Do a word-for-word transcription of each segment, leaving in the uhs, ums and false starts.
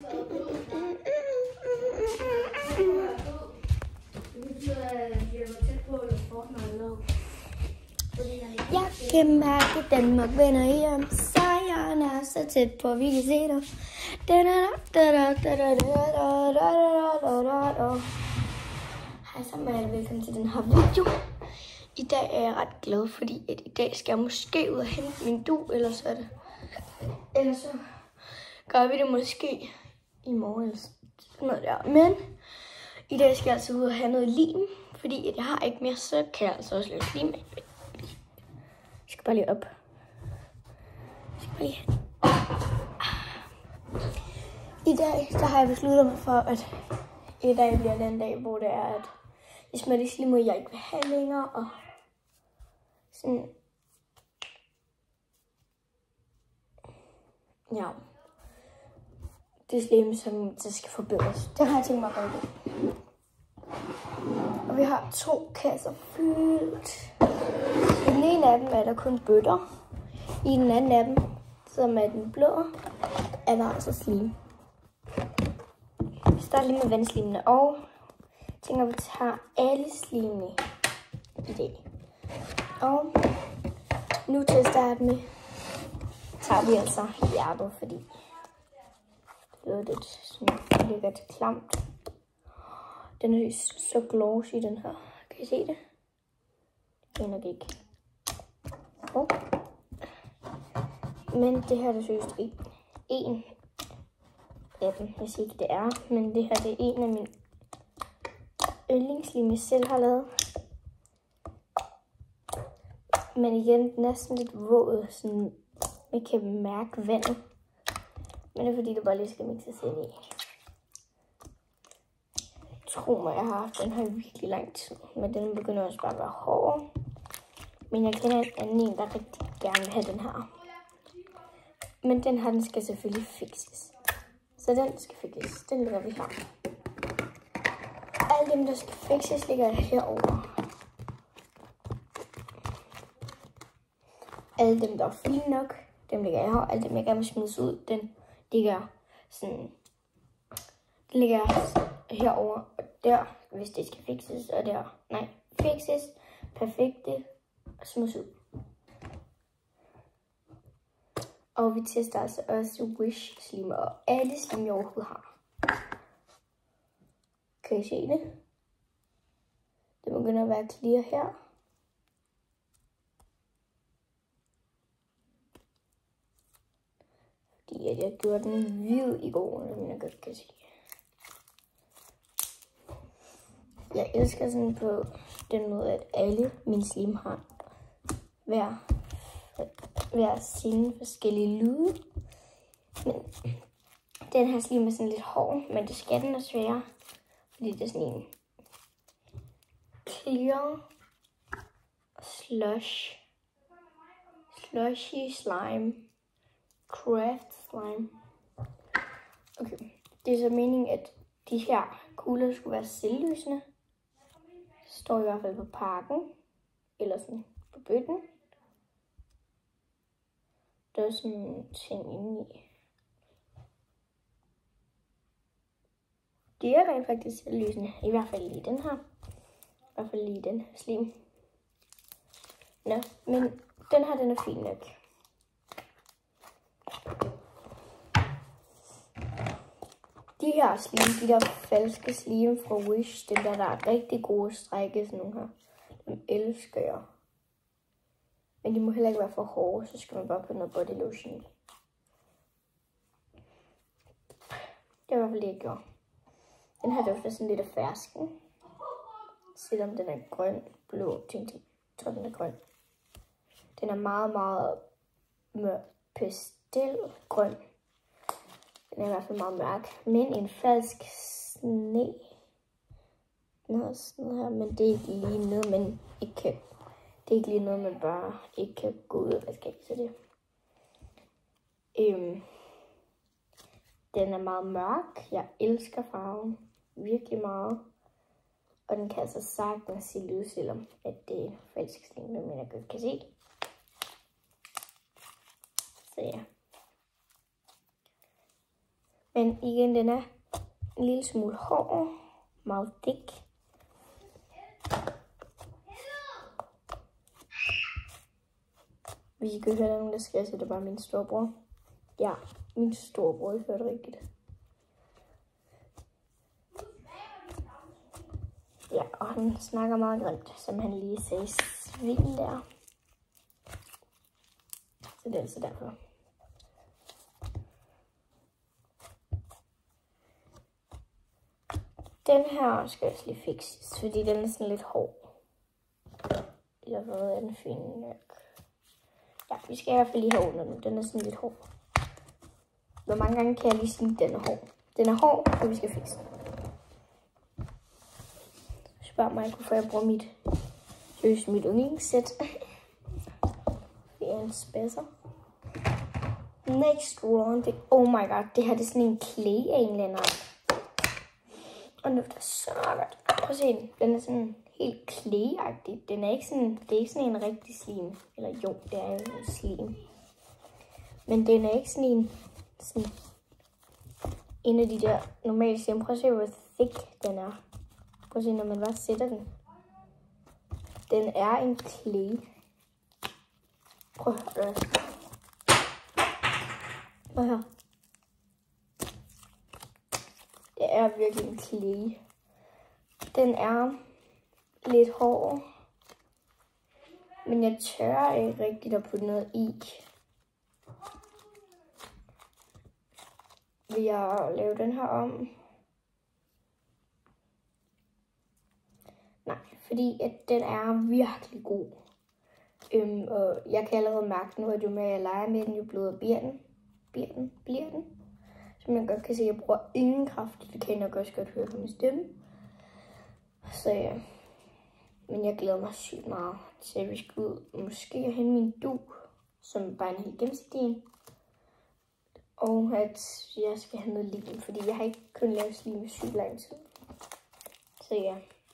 Jeg kan mærke, at Danmark vinder hjem. Sejren er så tæt på, vi kan se dig. Hej sammen og velkommen til den her video. I dag er jeg ret glad, fordi at i dag skal jeg måske ud og hente min du, eller så er det. Eller så gør vi det måske i morgen eller sådan noget der. Men i dag skal jeg altså ud og have noget lim, fordi at jeg har ikke mere, så kan jeg altså også lave lim. Jeg skal bare lige op. Jeg skal bare lige. I dag der har jeg besluttet mig for, at i dag bliver den dag, hvor det er, at jeg smager det slim, jeg ikke vil have længere, og sådan, ja, det slim, som der skal forbedres. Det har jeg tænkt mig at gøre det. Og vi har to kasser fyldt. I den ene af dem er der kun bøtter. I den anden af dem, som er den blå, er der altså slim. Vi starter lige med vandslimene, og jeg tænker, at vi tager alle slimene i dag. Og nu til at starte med, tager vi altså hjertet, fordi det er lidt sådan lækkert klamt. Den er så glossy, den her. Kan I se det? Det er nok ikke. Oh. Men det her, det synes jeg en af dem. Jeg siger ikke, det er, men det her, det er en af mine yndlingslim, jeg selv har lavet. Men igen, den er sådan lidt våd, sådan man kan mærke vandet. Men det er fordi, det bare lige skal mixes ind i. Tro mig, jeg har haft den her i virkelig lang tid, men den begynder også bare at være hård. Men jeg kender en anden en, der rigtig gerne vil have den her. Men den her, den skal selvfølgelig fikses. Så den skal fikses. Den ligger vi her. Alle dem, der skal fikses, ligger herover. Alle dem, der er fine nok, dem ligger her. Alle dem, jeg gerne vil smides ud, den ligger sådan. Den ligger herover og der, hvis det skal fikses, og der. Nej, fikses, perfekte, og smides ud. Og vi tester altså også Wish slimer og alle slim, jeg overhovedet har. Kan I se det? Det begynder at være clear her. Fordi at jeg gjorde den hvid i går, som jeg godt kan se. Jeg elsker sådan på den måde, at alle mine slim har hver, hver sine forskellige lyde. Men den her slim er sådan lidt hård, men det skal den også være, fordi det er sådan en clear slush, slushy slime, craft slime. Okay, det er så meningen, at de her kugler skulle være selvlysende. Det står i hvert fald på pakken, eller sådan på bøtten. Der er sådan en ting inde i. De er rent faktisk selvlysende, i hvert fald lige den her. I hvert fald lige den her slim. Nå, men den her, den er fin nok. De her slim, de der falske slim fra Wish, dem der, der er rigtig gode strække, sådan nogle her, dem elsker jeg. Men de må heller ikke være for hårde, så skal man bare putte noget body lotion i. Det er i hvert fald det, jeg gjorde. Den her dufter sådan lidt af fersken. Selvom den er grøn, blå, ting, ting. Jeg tror, den er grøn. Den er meget, meget mørk, pastelgrøn. Den er i hvert fald meget mørk, men en falsk sne. Den er sådan her, men det er ikke lige noget, man ikke kan. Det er ikke lige noget, man bare ikke kan gå ud og vaske af, så det. Øhm, den er meget mørk. Jeg elsker farven virkelig meget. Og den kan altså sagtens se ud, selvom at det er falsk sne, men jeg godt kan se. Så ja. Men igen, den er en lille smule hård. Meget thick. Hvis I kan høre nogen, der skal, så det er bare min storebror. Ja, min storebror, I hørte rigtigt. Ja, og han snakker meget grimt, som han lige sagde svin der. Så det er altså derfor. Den her skal også lige fikses, fordi den er sådan lidt hård. Eller hvad er den fin nok? Ja, vi skal i hvert fald lige have under nu. Den er sådan lidt hård. Hvor mange gange kan jeg lige sige, at den er hård? Den er hård, og vi skal fikse den. Spørg mig, hvorfor jeg bruger mit, seriøst, mit yndlingssæt. Det er en spidser. Next round. Det, oh my god, det her det er sådan en clay af en eller anden. Og nu er det så godt. Prøv at se den. Den er sådan helt clay-agtig. Den er ikke sådan, det er ikke sådan en rigtig slim. Eller jo, det er jo en slim. Men den er ikke sådan en, sådan en af de der normale slim. Prøv at se, hvor thick den er. Prøv at se, når man bare sætter den. Den er en clay. Prøv at høre det. Prøv at høre. Det er virkelig en clay. Den er lidt hård. Men jeg tør ikke rigtigt at putte noget i. Vil jeg lave den her om? Nej, fordi at den er virkelig god. Øhm, og jeg kan allerede mærke nu, at jo mere jeg leger med den, jo blødere bliver den. Bliver den? Bliver den? Som jeg godt kan se, at jeg bruger ingen kraft. Det kan jeg nok også godt høre på min stemme. Så ja. Men jeg glæder mig sygt meget til, at vi skal ud. Måske at hente min du, som bare en helt gennemsigtig en. Og at jeg skal have noget lim, fordi jeg har ikke kun lavet slim i sygt lang tid. Så ja.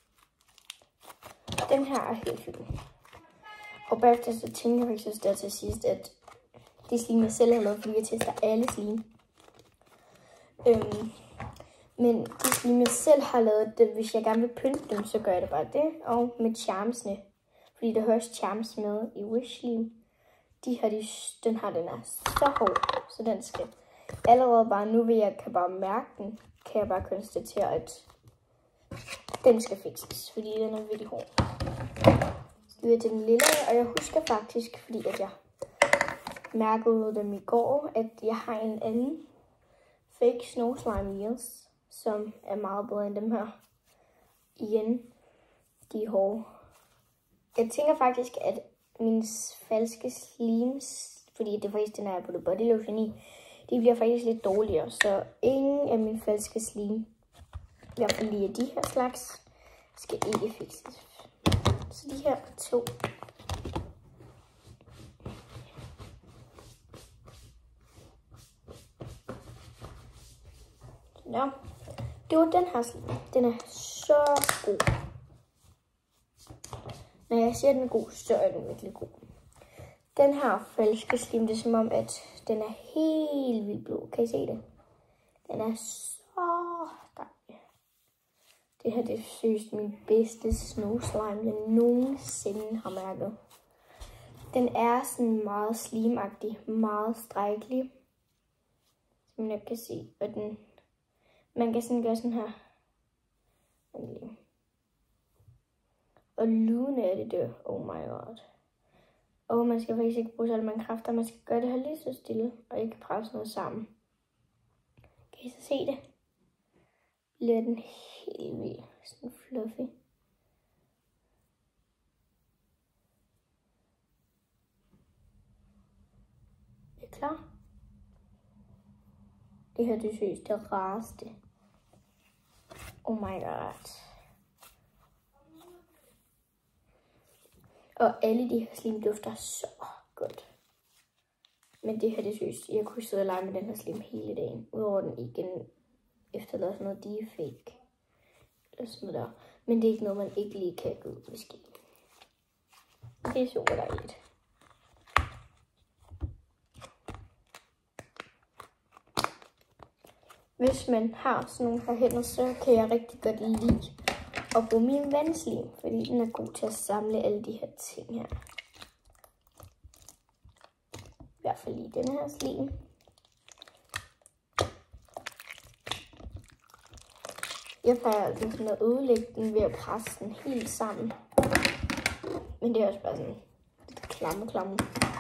Den her er helt fin. Og bagefter så tænker jeg faktisk der til sidst, at det slim jeg selv har lavet, fordi jeg tester alle slim. Øhm, men de slim jeg selv har lavet, det, hvis jeg gerne vil pynte dem, så gør jeg det bare det. Og med charmsne, fordi der høres charms med i Wish Slim. De her, de, den her, den er så hård, så den skal allerede bare nu, ved jeg kan bare mærke den, kan jeg bare konstatere, at den skal fikses, fordi den er virkelig hård. Så det er til den lille, og jeg husker faktisk, fordi at jeg mærkede dem i går, at jeg har en anden fake snow slime ears, som er meget bedre end dem her. Igen, de er hårde. Jeg tænker faktisk, at mine falske slimes, fordi det er faktisk den her, jeg putter body lotion i, de bliver faktisk lidt dårligere, så ingen af mine falske slim, i hvert fald lige af de her slags, skal ikke fikses. Så de her to. Ja, det var den her slim. Den er så god. Når jeg siger, at den er god, så er den virkelig god. Den her falske slim, det er som om, at den er helt vildt blå. Kan I se det? Den er så dejlig. Det her det er seriøst min bedste snow slime, jeg nogensinde har mærket. Den er sådan meget slimagtig, meget strækkelig. Som jeg kan se. Og den, man kan sådan gøre sådan her. Og lune er det der. Oh my god. Og man skal faktisk ikke bruge så mange kræfter. Man skal gøre det her lige så stille. Og ikke presse noget sammen. Kan I så se det? Bliver den helt vild. Sådan fluffy. Er I klar? Det her det synes det rareste. Oh my god. Og alle de her slim dufter så godt. Men det her, det synes jeg kunne sidde og lege med den her slim hele dagen. Udover den igen efterlader sådan noget deepfake. Eller sådan der. Men det er ikke noget, man ikke lige kan gå ud med ski. Det er super dejligt. Hvis man har sådan nogle her hænder, så kan jeg rigtig godt lide at bruge min vandslim, fordi den er god til at samle alle de her ting her. I hvert fald lige den her slim. Jeg plejer altså sådan at ødelægge den ved at presse den helt sammen. Men det er også bare sådan lidt klamme, klamme.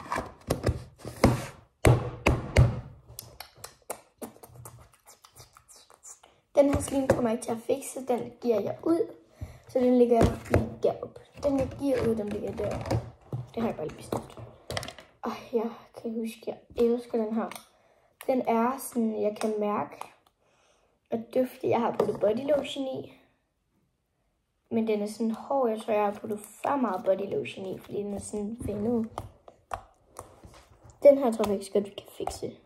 Den her slim kommer ikke til at fikse, den giver jeg ud. Så den ligger lige deroppe. Den jeg giver ud, den ligger deroppe. Det har jeg bare lige bestemt. Og jeg kan huske, jeg elsker den her. Den er sådan, jeg kan mærke, at dufte, jeg har puttet body lotion i. Men den er sådan hård, jeg tror, jeg har puttet for meget body lotion i, fordi den er sådan vendet. Den her tror jeg ikke godt, vi kan fikse.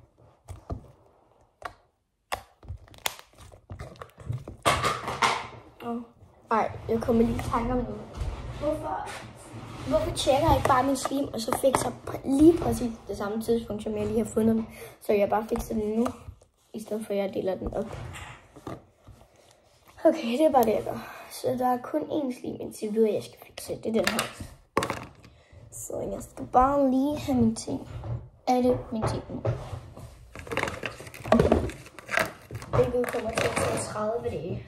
Oh. Ej, jeg kommer lige i tanker om noget. Hvorfor, hvorfor tjekker jeg ikke bare min slim, og så fikser lige præcis det samme tidspunkt, som jeg lige har fundet den. Så jeg bare fikser den nu, i stedet for at jeg deler den op. Okay, det er bare det, jeg gør. Så der er kun én slim indtil videre, jeg skal fikse. Det er den her. Så jeg skal bare lige have min ting. Er det min ting nu? Hvilket kommer til at tage tredive dage.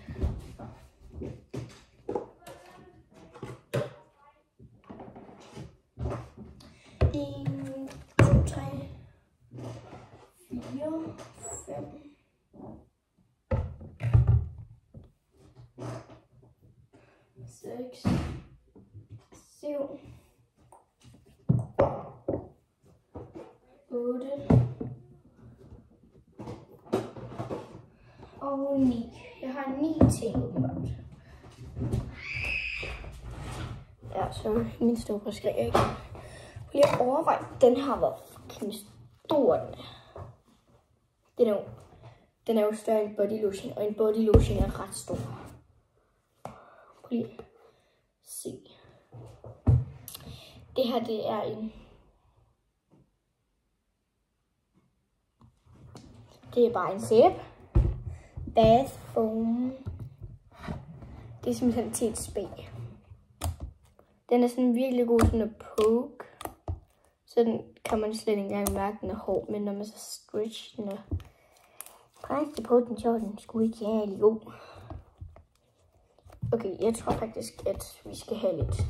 en, to, tre, fire, fem. seks, syv, otte og ni. Jeg har ni ting åbenbart. Ja, så min store skal jeg ikke. Prøv lige at overveje, den har været fucking stor. Den er jo, den er jo større end body lotion, og en body lotion er ret stor. Prøv lige at se. Det her, det er en... Det er bare en sæbe. Bath foam. Det er simpelthen til et spæ. Den er sådan virkelig god sådan at poke. Så den kan man slet ikke engang mærke, den er hård. Men når man så stretch den og presser på den, så den sgu ikke jævlig god. Okay, jeg tror faktisk, at vi skal have lidt.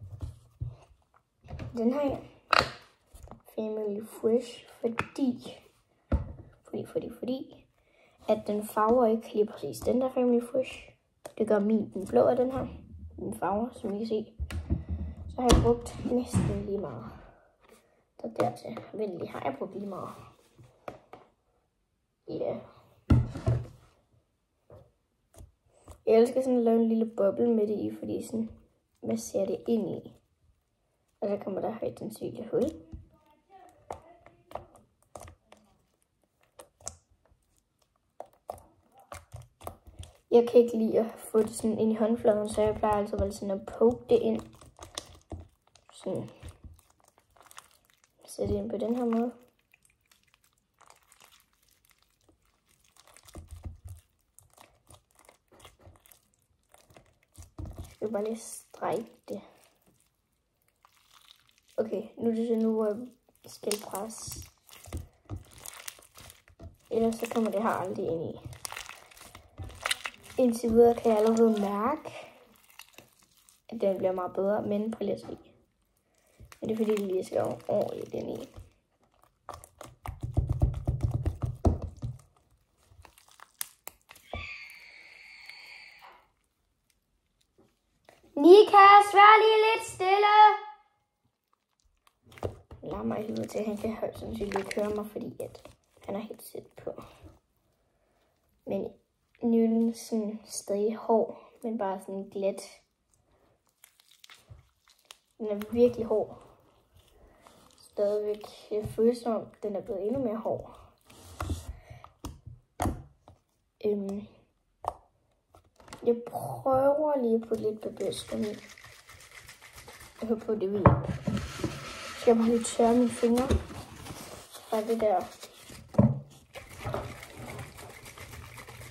Den her Family Fresh, fordi, fordi, fordi, fordi, at den farver ikke lige præcis den der Family Fresh. Det gør min, den blå af den her. Den farver, som I kan se. Så har jeg brugt næsten lige meget. Så dertil, venlig, har jeg brugt lige meget. Ja. Yeah. Jeg elsker sådan at lave en lille boble med det i, fordi sådan, man ser det ind i. Og så kommer der højt sandsynligt hul. Jeg kan ikke lide at få det sådan ind i håndfladen, så jeg plejer altså vel sådan at poke det ind. Sådan. Sætte det ind på den her måde. Jeg skal bare lige strække det. Okay, nu er det så nu, hvor jeg skal presse. Ellers så kommer det her aldrig ind i. Indtil videre kan jeg allerede mærke, at den bliver meget bedre, men prøv lige at se. Men det er fordi, det lige skal ordentligt den i. Nika, svær lige lidt stille. Lad mig helvede til, at han kan højst sandsynligt ikke høre mig, fordi at han er helt sæt på. Men nu er den sådan stadig hård, men bare sådan glat. Den er virkelig hård. Stadigvæk. Jeg føler som om, den er blevet endnu mere hård. Øhm. Jeg prøver lige på lidt bevidst. Jeg håber på, det vil. Så jeg bare lige tørre mine fingre fra det der.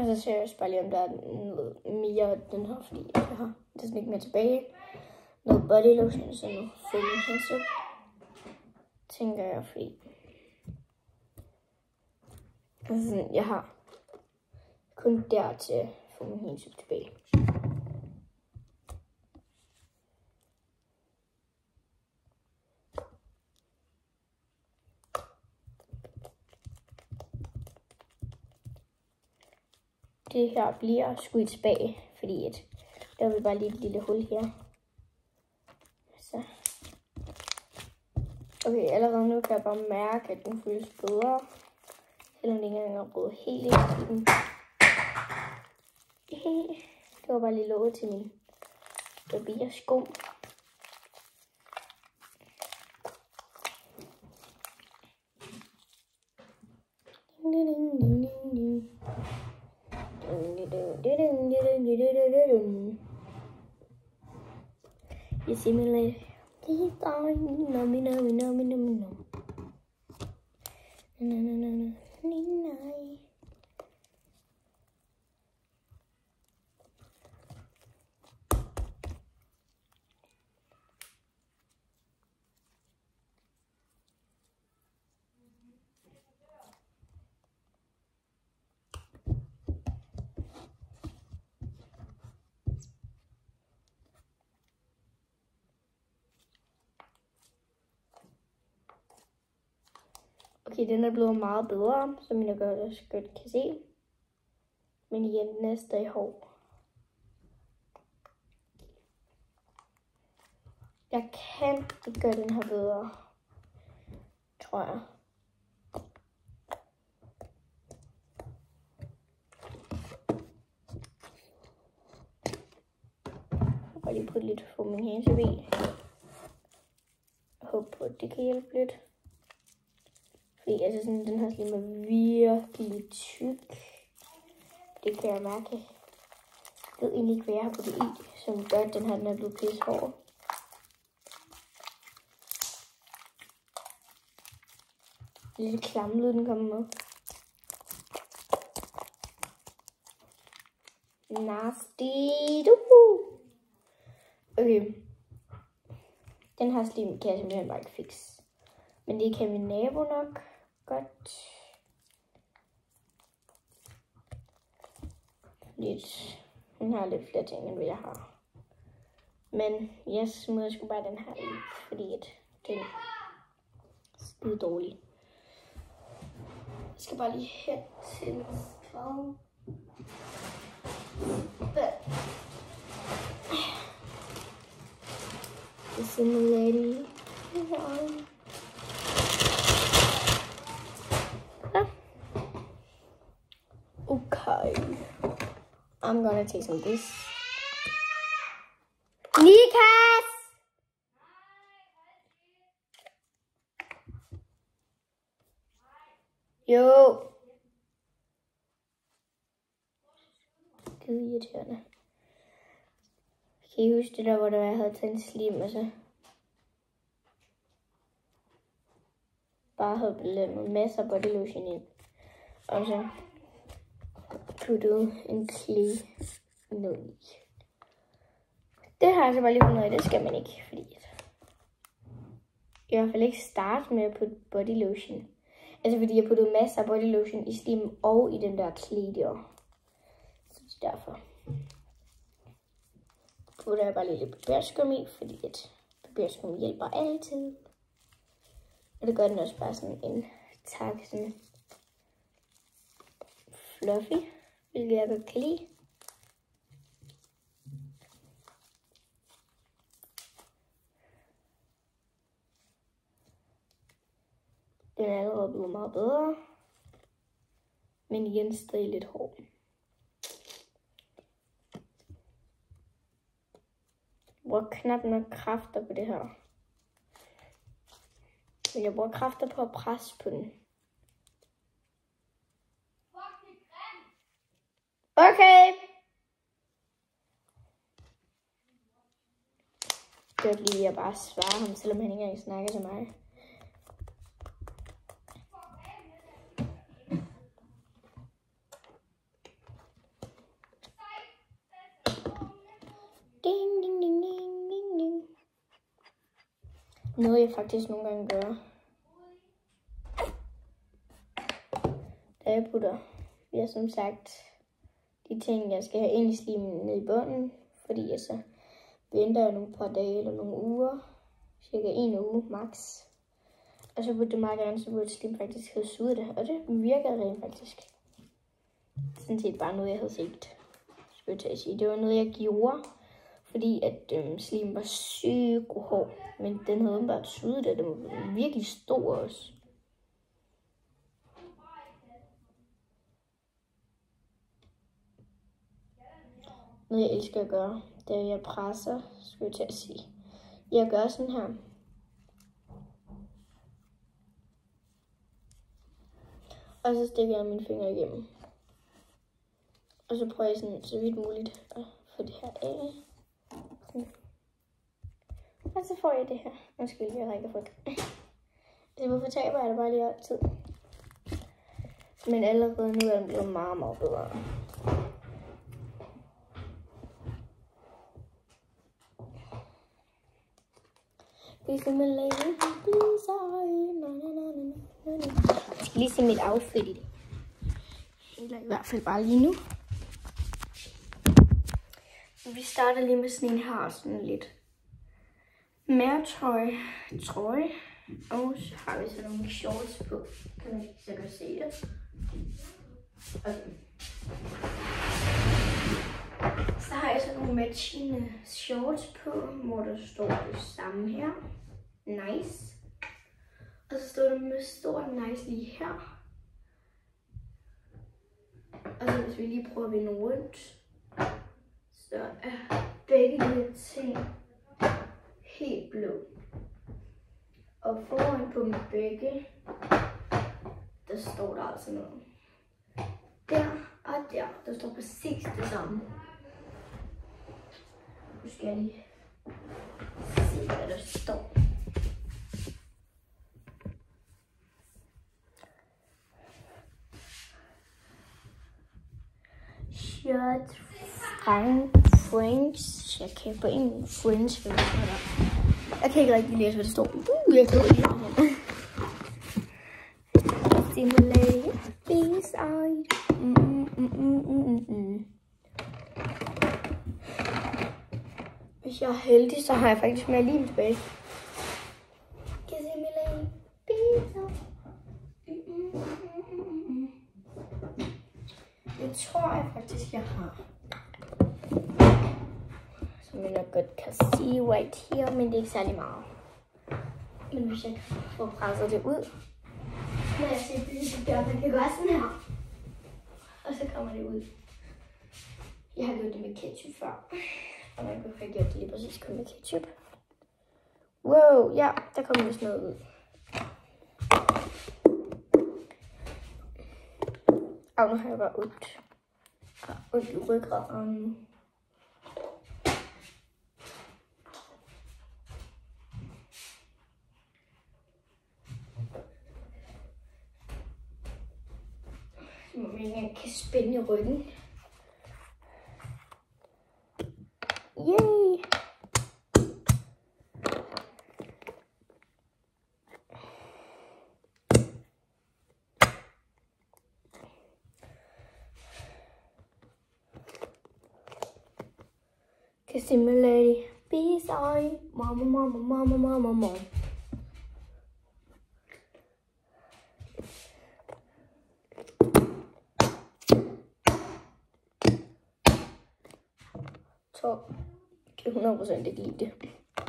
så ser jeg også bare lige, om der er noget mere af den her, fordi jeg har det er sådan ikke mere tilbage. Noget body lotion, så nu foaming hands up, tænker jeg, fordi altså, jeg har kun der til foaming hands up tilbage. Det her bliver skudt tilbage, fordi at der vil bare lige et lille hul her. Så. Okay, allerede nu kan jeg bare mærke, at den føles bedre. Selvom det ikke engang er gået helt ind i den. Det var bare lige låget til min barberskum. You see me later. Keep going, no me no me no me no me no. No no no no no no. Okay, den er blevet meget bedre, som jeg godt også godt kan se. Men igen, den er stadig hård. Jeg kan ikke gøre den her bedre, tror jeg. Jeg har lige puttet lidt foaming hands up i. Jeg håber på, at det kan hjælpe lidt. Fordi altså sådan, den her slim er virkelig tyk. Det kan jeg mærke. Jeg ved egentlig ikke, hvad jeg har puttet i, som gør, at den her den er blevet pissehård. Lidt klamlyd, den kommer med. Nasty. Uh. Okay. Den her slim kan jeg simpelthen bare ikke fikse. Men det kan min nabo nok godt. Lidt. Den har lidt flere ting, end hvad jeg har. Men jeg smider sgu bare den her i, fordi at den er skide dårlig. Jeg skal bare lige hen til farven. The simulator. Okay. I'm gonna take some of this. Nikas! Jo. Det er irriterende. Kan I huske det der, hvor der jeg havde taget en slim, og så bare havde blandet masser af body lotion ind. Og så puttet en klæ ned i. Det har jeg så bare lige fundet ud af, det skal man ikke, fordi i hvert fald ikke starte med at putte body lotion. Altså fordi jeg puttede masser af body lotion i slimen og i den der klæ der. Så det er derfor. Putter jeg bare lige lidt barberskum i, fordi at barberskum hjælper altid. Og det gør den også bare sådan en tak sådan fluffy, hvilket jeg godt kan lide. Den er allerede blevet meget bedre, men igen stadig lidt hård. Jeg bruger knap nok kræfter på det her. Men jeg bruger kræfter på at presse på den. Okay. Det var lige at bare svare ham, selvom han ikke engang snakker til mig. Ding, ding, ding, ding, ding, ding. Noget jeg faktisk nogle gange gør, da jeg putter, ja, som sagt, de ting, jeg skal have ind i slimen ned i bunden, fordi jeg så venter jeg nogle par dage eller nogle uger, cirka en uge max. Og så burde det meget gerne, så burde slim faktisk have suget det, og det virker rent faktisk. Sådan set bare noget, jeg havde set, skulle jeg til at sige. Det var noget, jeg gjorde, fordi at øhm, slim var sygt hård, men den havde bare suget det, den var virkelig stor også. Noget jeg elsker at gøre, det er, at jeg presser, skulle jeg til at sige. Jeg gør sådan her. Og så stikker jeg mine fingre igennem. Og så prøver jeg sådan, så vidt muligt at få det her af. Og så får jeg det her. Undskyld, jeg har ikke fået det. Så hvorfor taber jeg det bare lige altid? Men allerede nu er den blevet meget, meget bedre. Please me lady, please I, na na na na na. Jeg skal lige se mit outfit i det. Eller i hvert fald bare lige nu. Vi starter lige med sådan en her, sådan lidt mere tøj, trøje. Og så har vi sådan nogle shorts på. Kan man ikke så godt se det? Okay. Så har jeg sådan nogle matchende shorts på, hvor der står det samme her. Nice. Og så står der med stort nice lige her. Og så hvis vi lige prøver at vende rundt, så er begge de her ting helt blå. Og foran på dem begge, der står der altså noget. Der og der, der står præcis det samme. Nu skal jeg lige se, hvad der står. Shirt Frank French. Jeg kan på en French. Jeg kan ikke rigtig læse, hvad der står. Uh, jeg kan ikke læse. Stimulate B-side. Mm, mm, mm, mm, mm. Hvis jeg er heldig, så har jeg faktisk mere lim tilbage. Stimulate B-side. Det tror jeg faktisk, jeg har. Som jeg nok godt kan sige right here, men det er ikke særlig meget. Men hvis jeg kan få presset det ud, så må jeg se, at det gør, man kan gøre sådan her. Og så kommer det ud. Jeg har gjort det med ketchup før. Og man kunne have gjort det lige præcis kun med ketchup. Wow, ja, der kommer vist noget ud. Og nu har jeg bare ondt. Ondt i ryggraden. Så må man ikke engang kan spænde i ryggen. Yay! Kan simulate B-side. Mama, mama, mama, mama, mama. Så kan jeg hundrede procent ikke lide det.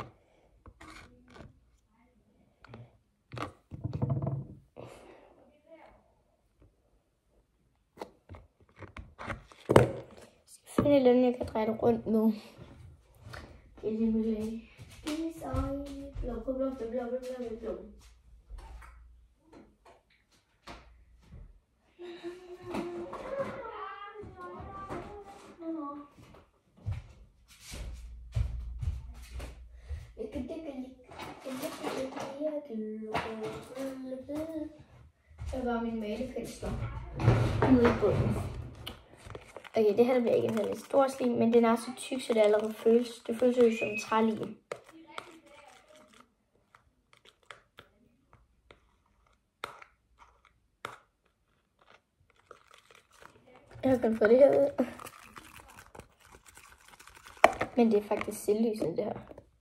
Find et eller andet, jeg kan dreje det rundt nu. Det er simpelthen B-side. Blå, blå, blå, blå, blå, blå, blå. Det var min malepensler ude i bunden. Okay, det her bliver ikke en særlig stor slim, men den er så tyk, så det allerede føles. Det føles jo som trælim. Jeg har kun fået det her ud. Men det er faktisk selvlysende, det her.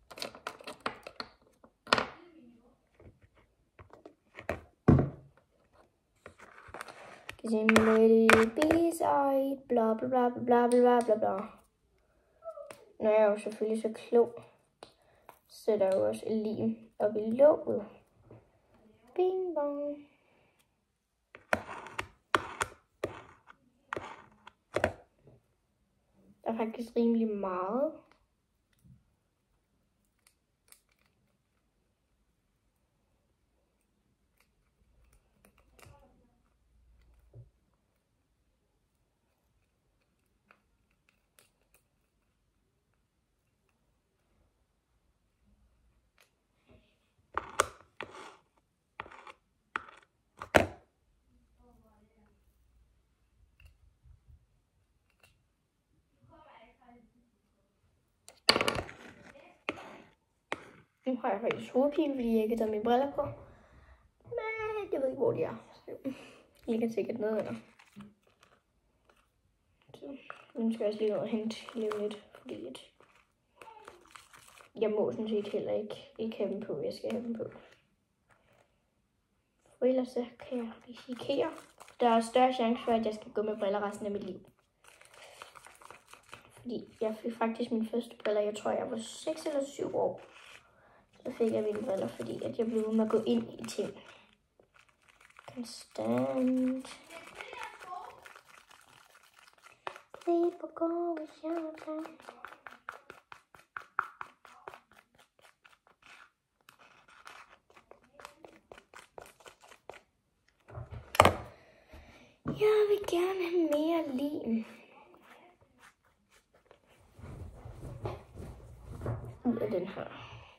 Simulated B-side, bla bla bla bla bla bla bla. Når jeg er jo selvfølgelig så klog, så er der jo også lim op i låget. Bing bong. Der er faktisk rimelig meget. Nu har jeg faktisk hovedpine, fordi jeg ikke har taget mine briller på. Men jeg ved ikke, hvor de er. Så jeg kan sikkert ned under. Så nu skal jeg også lige nå at hente lige lidt, fordi at jeg må sådan set heller ikke, ikke have dem på. Jeg skal have dem på. For ellers så kan jeg risikere. Der er større chance for, at jeg skal gå med briller resten af mit liv. Fordi jeg fik faktisk mine første briller, jeg tror jeg var seks eller syv år. Så fik jeg mine briller, fordi at jeg blev ved med at gå ind i ting. Konstant. Se på gå, hvis jeg kan. Jeg vil gerne have mere lim. Ud af den her.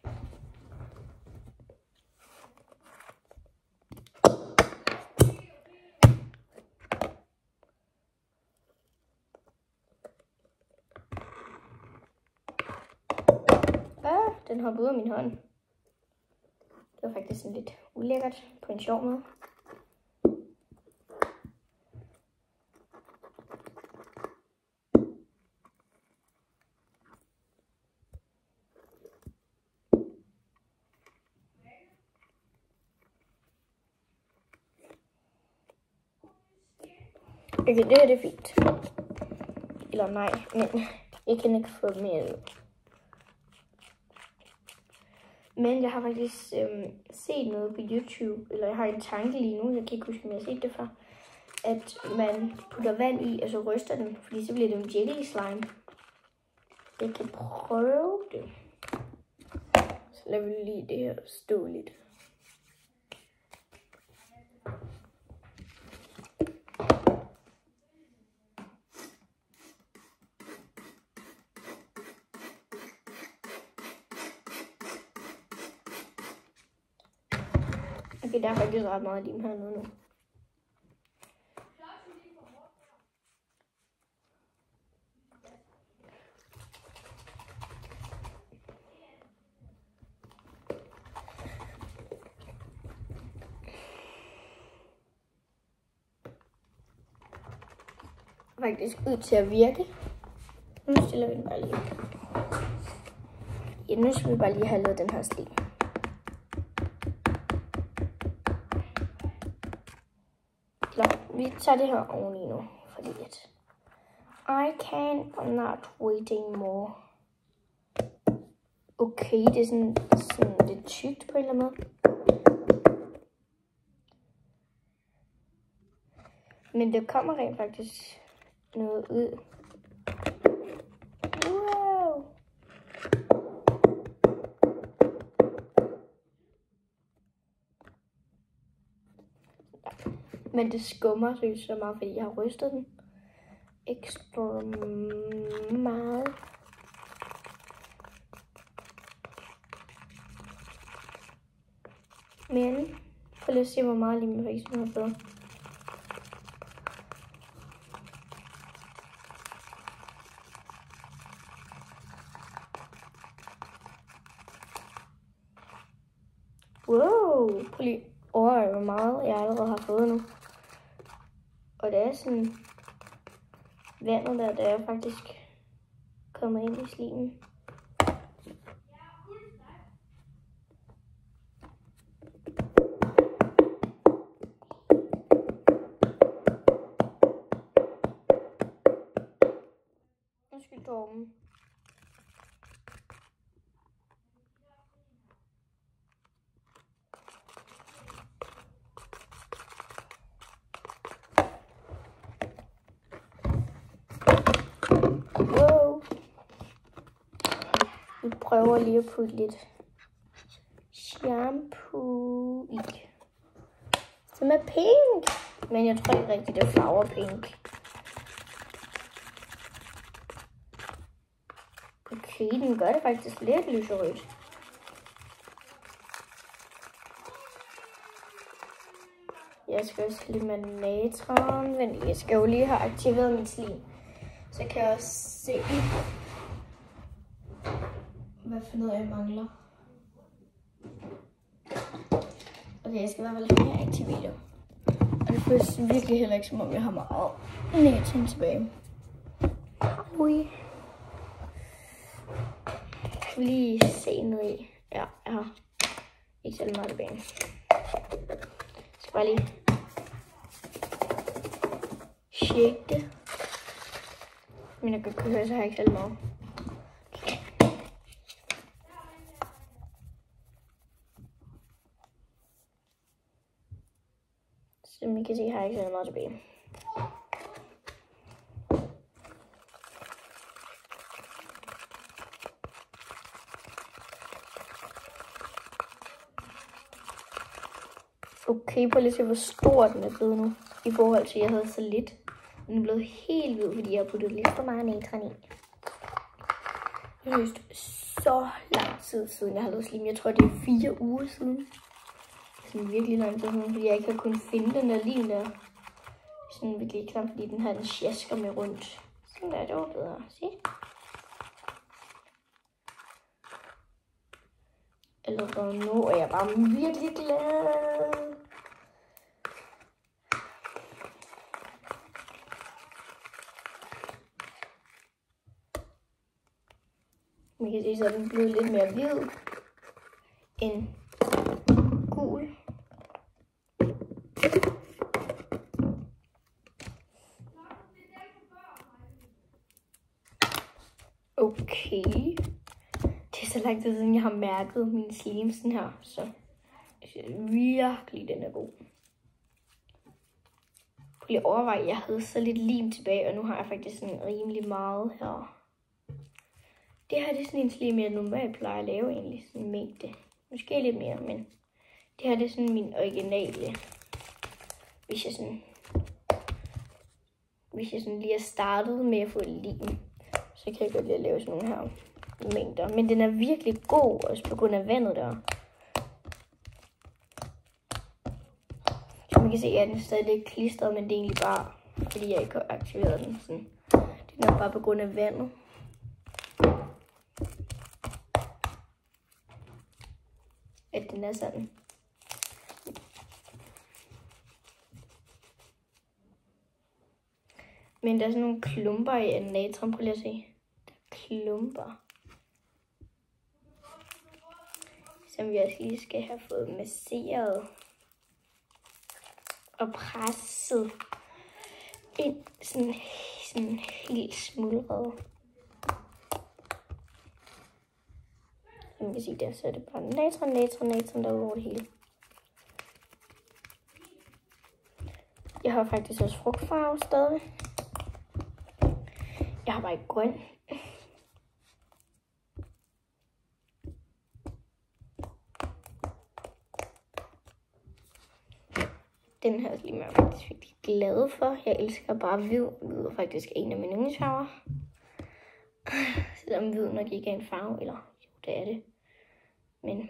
Ah, den hoppede ud af min hånd. Det var faktisk sådan lidt ulækkert på en sjov måde. Okay, det her det er fint. Eller nej, men jeg kan ikke få mere ud. Men jeg har faktisk øhm, set noget på YouTube, eller jeg har en tanke lige nu, jeg kan ikke huske, om jeg har set det før, at man putter vand i, og så ryster den, fordi så bliver det en jelly slime. Jeg kan prøve det. Så lader vi lige det her stå lidt. Okay, der er faktisk ret meget lim hernede nu. Faktisk ud til at virke. Nu stiller vi den bare lige. Ja, nu skal vi bare lige have lavet den her stil. Vi tager det her oveni nu, fordi at I can't, I'm not waiting more. Okay, det er sådan, sådan lidt tykt på en eller anden måde. Men der kommer rent faktisk noget ud. Wow! Men det skummer seriøst så meget, fordi jeg har rystet den ekstra meget. Men prøv lige at se, hvor meget lim jeg faktisk har fået. Wow, prøv lige overveje, hvor meget jeg allerede har fået nu. Og det er sådan, vandet der, der er faktisk kommet ind i slimen. Undskyld, Torben. Wow. Vi prøver lige at putte lidt shampoo i. Som er pink. Men jeg tror ikke rigtigt, det er flower pink. Okay, den gør det faktisk lidt lyserødt. Jeg skal også lidt med natron. Men jeg skal jo lige have aktiveret min slim. Så kan jeg også se, hvad for noget jeg mangler. Okay, jeg skal i hvert fald have aktiveret. Og det føles virkelig heller ikke, som om jeg har meget natron tilbage. Ui. Jeg vil lige se ned i. Ja, jeg har ikke så meget tilbage. Jeg skal bare lige shake det. Men jeg kan høre, så har jeg ikke så meget. Som I kan se, har jeg ikke så meget tilbage. Okay, prøv lige at se, hvor stor den er blevet nu. I forhold til, at jeg havde så lidt. Den er blevet helt hvid, fordi jeg har puttet lidt for meget natron i. Jeg har lyst så lang tid siden, jeg har lavet slim. Jeg tror, det er fire uger siden. Sådan virkelig lang tid siden, fordi jeg ikke har kunnet finde den der lim der. Sådan virkelig klam, fordi den her, den sjasker med rundt. Sådan der er det over bedre. Se. Allerede nu er jeg bare virkelig glad. Man kan se, så er den blevet lidt mere hvid end gul. Okay. Det er så lang tid siden, jeg har mærket min slim sådan her, så jeg synes virkelig, den er god. Prøv lige at overveje, jeg havde så lidt lim tilbage, og nu har jeg faktisk sådan rimelig meget her. Det her det er sådan en slim, jeg normalt plejer at lave egentlig, sådan en mængde. Måske lidt mere, men det her det er sådan min originale. Hvis jeg sådan, hvis jeg sådan lige har startet med at få lim, så kan jeg godt lide at lave sådan nogle her mængder. Men den er virkelig god, også på grund af vandet der. Så man kan se, at den er stadig lidt klistret, men det er egentlig bare, fordi jeg ikke har aktiveret den. Sådan. Den er bare på grund af vandet. At den er sådan. Men der er sådan nogle klumper i en natron. Prøv lige at se. Der er klumper. Som vi også lige skal have fået masseret. Og presset ind sådan, sådan helt smuldret. Som man kan se der, så er det bare natron, natron, natron der over det hele. Jeg har faktisk også frugtfarve stadig. Jeg har bare ikke grøn. Den her slim er jeg faktisk virkelig glad for. Jeg elsker bare hvid. Hvid er faktisk en af mine yndlingsfarver. Selvom hvid nok ikke er en farve, eller jo, det er det. Men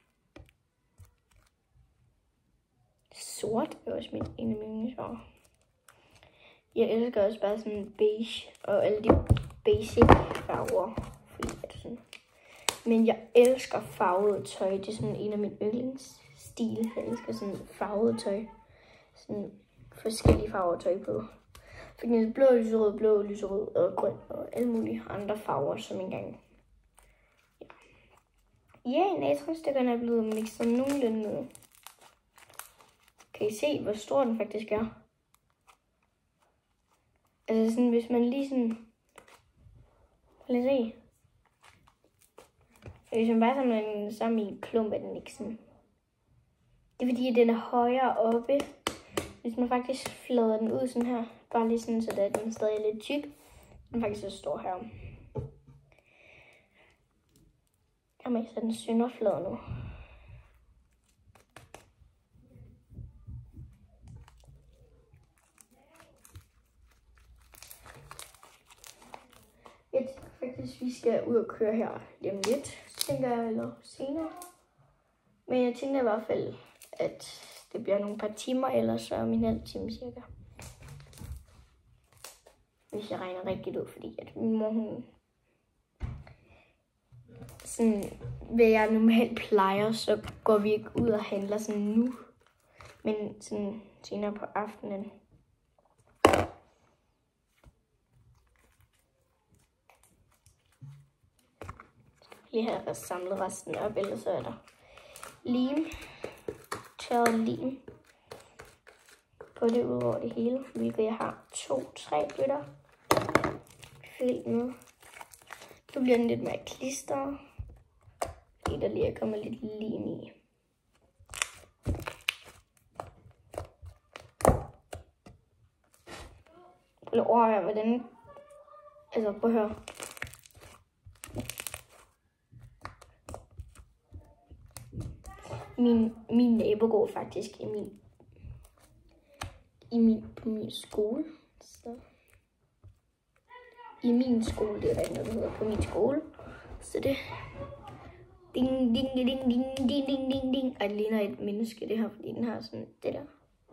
sort er også min, en af mine yndlingsfarver. Jeg elsker også bare sådan beige og alle de basic farver. Fordi det er sådan. Men jeg elsker farvet tøj. Det er sådan en af mine yndlingsstil. stil. Jeg elsker sådan farvet tøj. Sådan forskellige farver tøj på. Fordi blå, lyserød, blå, lyserød og grøn og alle mulige andre farver, som engang. Ja, ja, natronstykkerne er blevet mixet nogenlunde med. Kan I se, hvor stor den faktisk er? Altså sådan, hvis man lige sådan... Lad os se. Hvis man bare samler den sammen i en klump, er den ikke sådan. Det er fordi, at den er højere oppe. Hvis man faktisk flader den ud sådan her, bare lige sådan, så der den stadig er lidt tyk. Den er faktisk så stor her. Jamen, så den sønderflad nu. Jeg tænker faktisk, vi skal ud og køre her lige om lidt, tænker jeg, eller senere. Men jeg tænker i hvert fald, at det bliver nogle par timer, eller så om en halv time cirka. Hvis jeg regner rigtigt ud, fordi at min mor, hun... Sådan, hvad jeg normalt plejer, så går vi ikke ud og handler sådan nu. Men sådan senere på aftenen. Lige her er samlet resten op, ellers så er der lim. Tørret lim på det ud over det hele, hvilket jeg har to-tre bøtter fyldt med. Så bliver den lidt mere klistret, fordi der lige er kommet lidt lim i. Eller overvejer, hvordan, altså prøv at høre. Min, min nabo går faktisk i min, i min, på min skole. Så. I min skole, det er der noget, der hedder på min skole. Så det ding, ding, ding, ding, ding, ding, ding, ding, ding. Og det ligner et menneske, det her, fordi den har sådan det der.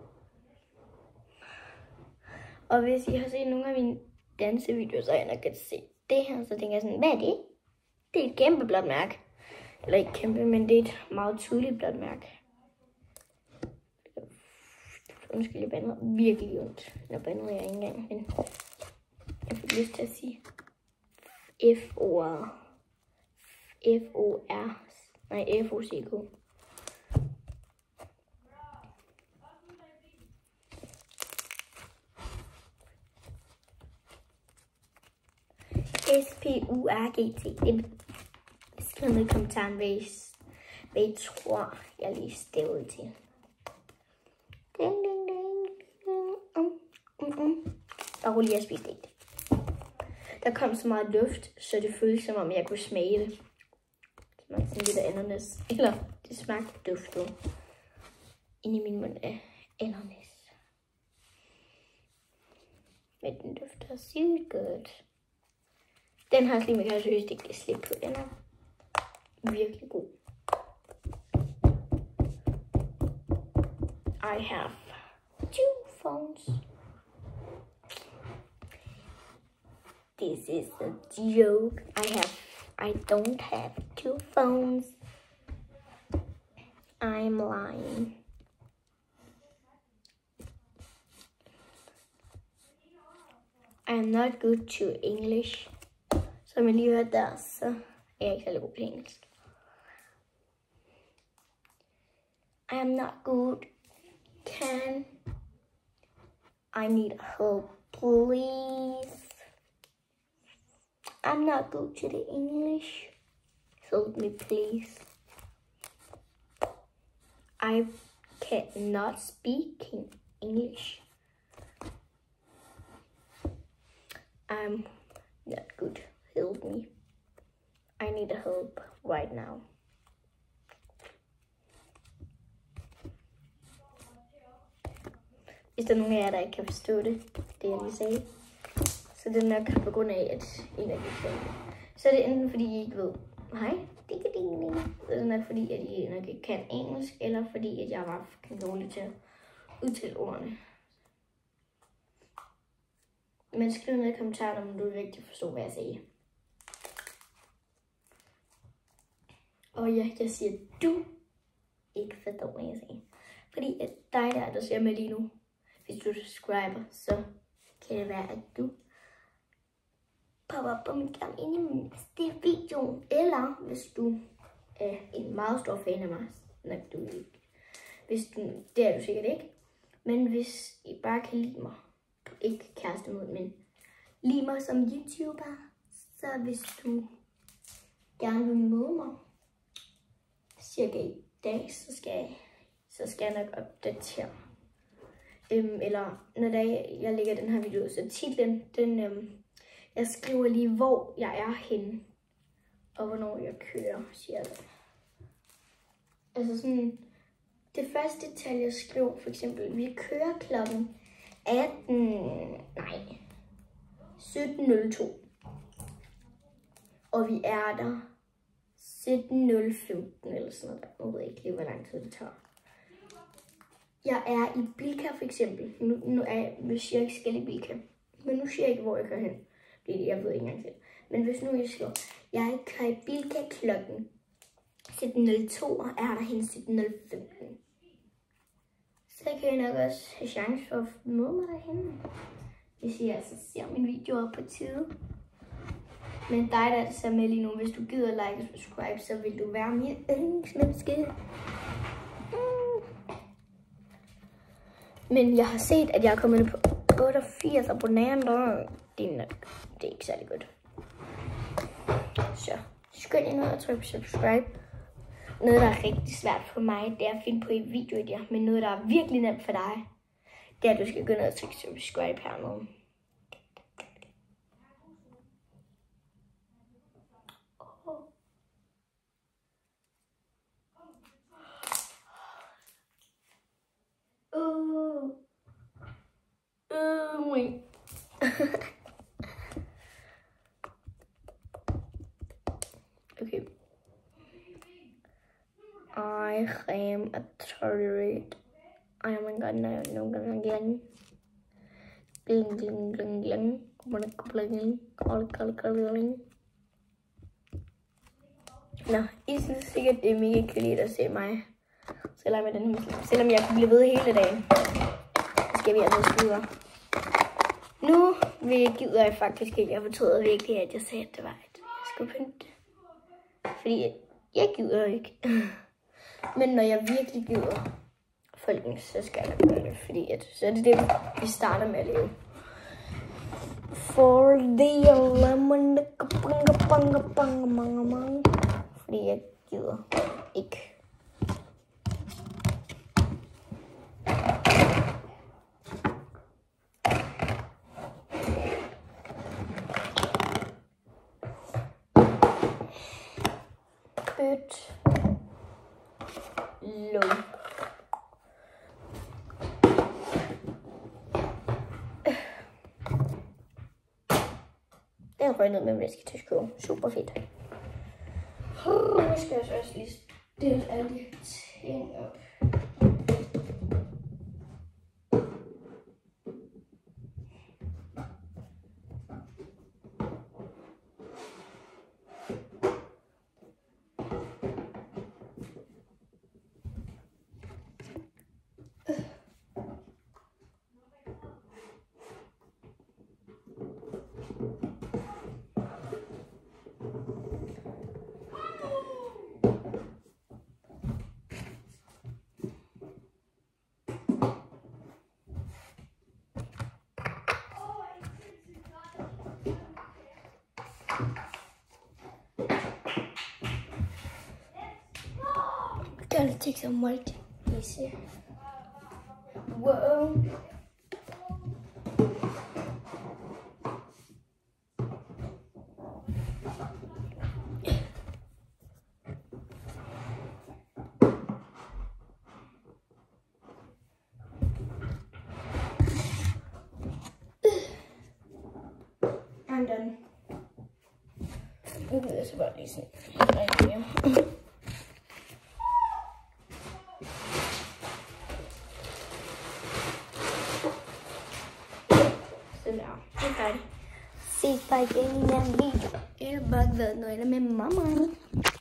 Og hvis I har set nogle af mine dansevideoer, så har jeg nok kan se det her. Så tænker jeg sådan, hvad er det? Det er et kæmpe blåt mærke. Eller ikke kæmpe, men det er et meget tydeligt blåt mærke. Undskyld, jeg bander virkelig ondt. Nu bander jeg ikke engang, men jeg fik lyst til at sige F-ordet. F-O-R. Nej, F-O-C-K. S-P-U-R-G-T. Skriv ned i kommentaren, hvad I, hvad I tror, jeg lige stævede til. Ding, ding, ding, ding. Um, um, um. Og rolig, jeg spiste ikke. Der kom så meget luft, så det føltes som om, jeg kunne smage det. Det smagte sådan lidt af ananas. Eller det smagte duftet. Inde i min mund af ananas. Men den dufter sygt godt. Den har slim, jeg kan seriøst ikke slippe på. Den er virkelig god. I have two phones. This is a joke. I have, I don't have two phones. I'm lying. I'm not good to English. Som jeg lige hørte der, så er jeg ikke særlig god til engelsk. I am not good. Can I need help, please? I'm not good to the English. Help me, please. I cannot speak in English. I'm not good. Help me. I need help right now. Hvis der er nogen af jer, der ikke kan forstå det, det jeg lige sagde, så det er nok på grund af, at en af jer kan. Så er det enten fordi, I ikke ved, hej, ding, ding, ding. Så er det nok fordi, at I nok ikke kan engelsk, eller fordi, at jeg var dårlig til at udtale ordene. Men skriv ned i kommentarerne, om du rigtig forstår, hvad jeg siger. Og ja, jeg siger du. ikke forstår, hvad jeg siger. Fordi at dig der, der ser med lige nu, hvis du subscriber, så kan det være, at du popper op på min skærm ind i næste video. Eller hvis du er en meget stor fan af mig, når du ikke. Hvis du, det er du sikkert ikke. Men hvis I bare kan lide mig, ikke kæreste mod, men lide mig som YouTuber, så hvis du gerne vil møde mig cirka i dag, så skal jeg, så skal jeg nok opdatere. Øhm, eller når jeg, jeg lægger den her video, så titlen, den, øhm, jeg skriver lige, hvor jeg er henne, og hvornår jeg kører, siger jeg. Altså sådan, det første tal, jeg skriver, for eksempel, vi kører klokken atten, nej, sytten nul to. Og vi er der sytten nul femten eller sådan noget. Jeg ved ikke lige, hvor lang tid det tager. Jeg er i Bilka for eksempel. Nu, nu er jeg, hvis jeg ikke skal i Bilka. Men nu siger jeg ikke, hvor jeg kører hen. Det jeg ved ikke engang til. Men hvis nu jeg skriver, jeg kører i Bilka klokken sytten nul to og er der hen sytten nul femten. Så kan jeg nok også have chance for at møde mig derhen. Hvis I altså ser min video op på tide. Men dig, der ser med lige nu, hvis du gider like og subscribe, så vil du være min yndlingsmenneske. Mm. Men jeg har set, at jeg er kommet på otteogfirs abonnenter. Det er nok, det er ikke særlig godt. Så skynd jer ned og tryk på subscribe. Noget, der er rigtig svært for mig, det er at finde på en videoidéer. Men noget, der er virkelig nemt for dig, det er, at du skal gå ned og trykke subscribe hernede. Uh. Uh, wait. Okay. I am a turret. I am gonna no gonna again. Gling gling gling gling. Gling gling gling gling. Nå, I synes sikkert, det er mega kedeligt at se mig. Selvom jeg, den, selvom jeg kan blive ved hele dagen. Så skal vi altså videre. Nu vil jeg gider jeg faktisk ikke. Jeg fortryder virkelig, at jeg sagde, at det var, at jeg skulle pynte. Fordi jeg gider ikke. Men når jeg virkelig gider, folkens, så skal jeg gøre det. Fordi at, så er det det, vi starter med at lave. For the lemon, fordi jeg gider ikke. Byt låg. Den røg ned med væsketøjskål. Super fedt. Nu skal jeg så også lige stille alle de ting op. Gotta take some white. Easy. Whoa. I'm done. Look at this about these things. Se, pai, tem minha vídeo. Eu bagando, era minha mamãe.